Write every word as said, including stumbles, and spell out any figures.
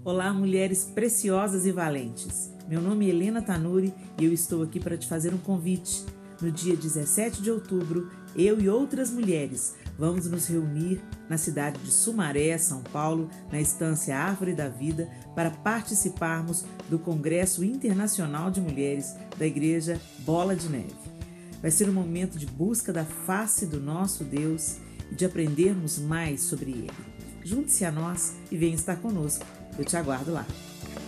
Olá, mulheres preciosas e valentes. Meu nome é Helena Tanuri e eu estou aqui para te fazer um convite. No dia dezessete de outubro, eu e outras mulheres vamos nos reunir na cidade de Sumaré, São Paulo, na estância Árvore da Vida, para participarmos do Congresso Internacional de Mulheres da Igreja Bola de Neve. Vai ser um momento de busca da face do nosso Deus e de aprendermos mais sobre Ele. Junte-se a nós e venha estar conosco. Eu te aguardo lá.